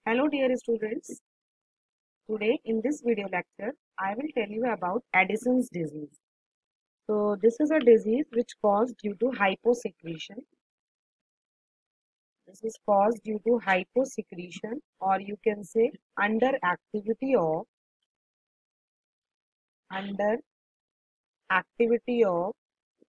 Hello dear students, today in this video lecture I will tell you about Addison's disease. So this is a disease which caused due to hyposecretion. This is caused due to hyposecretion, or you can say underactivity of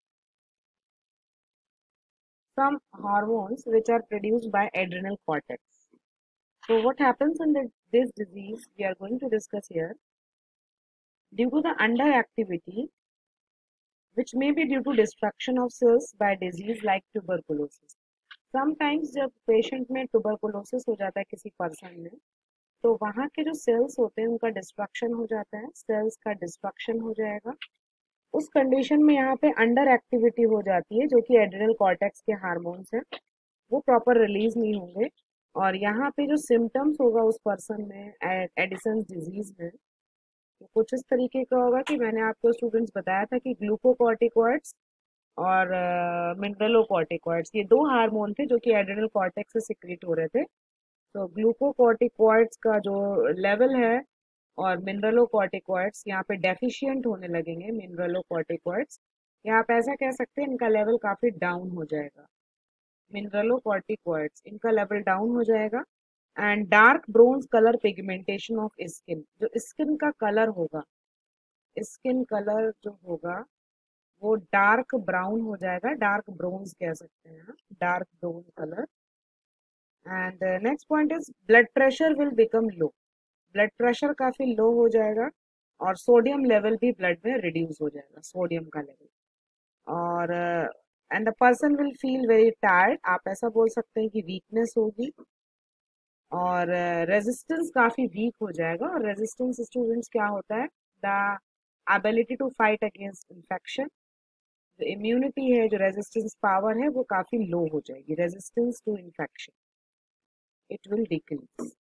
some hormones which are produced by adrenal cortex. So what happens in this disease we are going to discuss here. Due to the underactivity, which may be due to destruction of cells by disease like tuberculosis. Sometimes जब patient में tuberculosis हो जाता है किसी person में, तो वहाँ के जो सेल्स होते हैं उनका डिस्ट्रक्शन हो जाता है, सेल्स का डिस्ट्रक्शन हो जाएगा। उस कंडीशन में यहाँ पे अंडर एक्टिविटी हो जाती है, जो कि एड्रिनल कॉर्टेक्स के हार्मोन्स हैं, वो प्रॉपर रिलीज नहीं होंगे। और यहाँ पे जो सिम्टम्स होगा उस पर्सन में एडिसन डिजीज में, तो कुछ इस तरीके का होगा कि मैंने आपको स्टूडेंट्स बताया था कि ग्लूकोकॉर्टिकॉइड्स और मिनरलोकॉर्टिकॉइड्स, ये दो हार्मोन थे जो कि एड्रिनल कॉर्टेक्स से सिक्रीट हो रहे थे। तो ग्लूकोकॉर्टिकॉइड्स का जो लेवल है और मिनरलोकॉर्टिकॉइड्स यहाँ पे डेफिशिएंट होने लगेंगे। मिनरलोकॉर्टिकॉइड्स या आप ऐसा कह सकते हैं इनका लेवल काफी डाउन हो जाएगा। मिनरलोकॉर्टिकॉइड्स इनका लेवल डाउन हो जाएगा। And dark bronze colour pigmentation of skin, जो स्किन का कलर होगा, स्किन कलर जो होगा वो डार्क ब्राउन हो जाएगा, डार्क ब्राउन्स कह सकते हैं, dark brown colour. And next point is blood pressure will become low, blood pressure काफी लो हो जाएगा और सोडियम लेवल भी ब्लड में रिड्यूस हो जाएगा, सोडियम का लेवल। और and the person will feel very tired, आप ऐसा बोल सकते हैं कि वीकनेस होगी। और रेजिस्टेंस काफी वीक हो जाएगा। और रेजिस्टेंस स्टूडेंट्स क्या होता है, the ability to fight against infection, जो इम्यूनिटी है, जो रेजिस्टेंस पावर है, वो काफी लो हो जाएगी। Resistance to infection, it will decrease.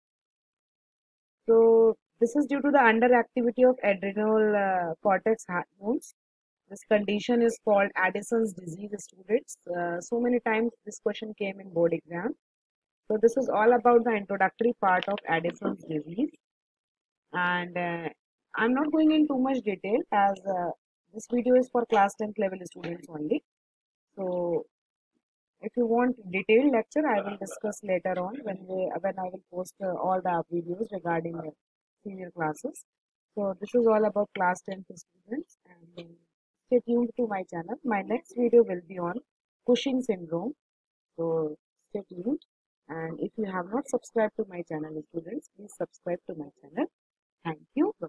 So this is due to the underactivity of adrenal cortex hormones. This condition is called Addison's disease, students. So many times this question came in board exam. So this is all about the introductory part of Addison's disease, and I'm not going in too much detail as this video is for class 10th level students only. So if you want detailed lecture, I will discuss later on when I will post all the videos regarding senior classes. So this is all about class 10th students, and stay tuned to my channel. My next video will be on Cushing syndrome. So stay tuned, and if you have not subscribed to my channel, students, please subscribe to my channel. Thank you.